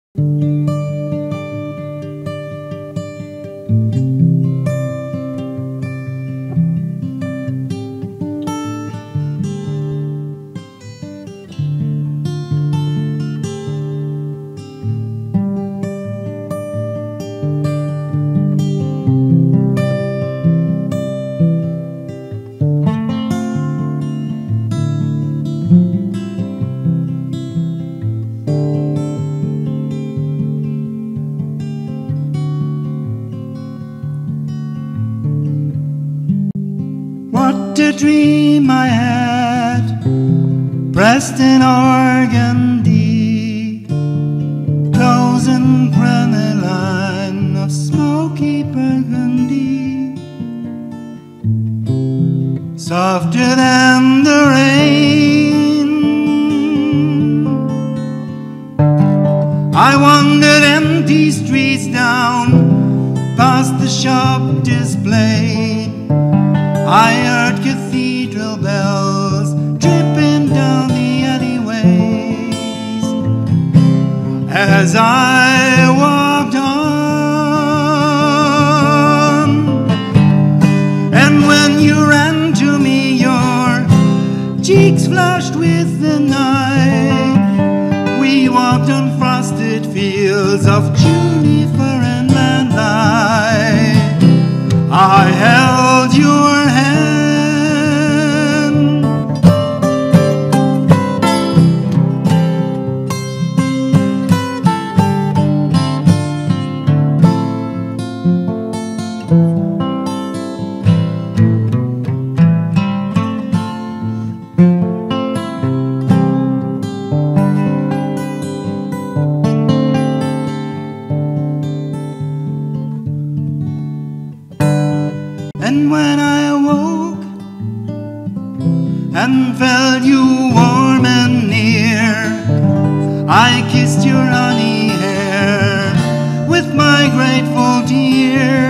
What a dream I had, pressed in organdy, close and crinoline of smoky burgundy, softer than the rain. I wandered empty streets down past the shop display. I heard cathedral bells dripping down the alleyways as I walked on. And when you ran to me, your cheeks flushed with the night. We walked on frosted fields of juniper and manlight. I held your hand. And when I awoke and felt you warm and near, I kissed your honey hair with my grateful tears.